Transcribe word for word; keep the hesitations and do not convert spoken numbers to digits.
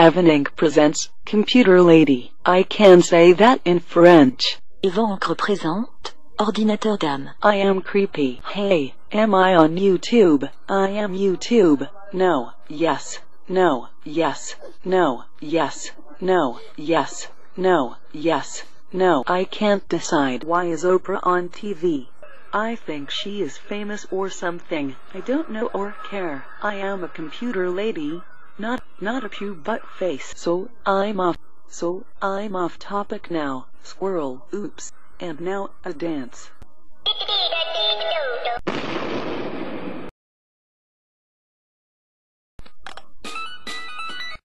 Evan Inc presents Computer Lady. I can say that in French. Evan Encre présente Ordinateur Dame. I am creepy. Hey, am I on YouTube? I am YouTube. No, yes, no, yes, no, yes, no, yes, no, yes, no. I can't decide. Why is Oprah on T V? I think she is famous or something. I don't know or care. I am a computer lady, not not a pew butt face. So I'm off. So I'm off topic now. Squirrel. Oops. And now a dance.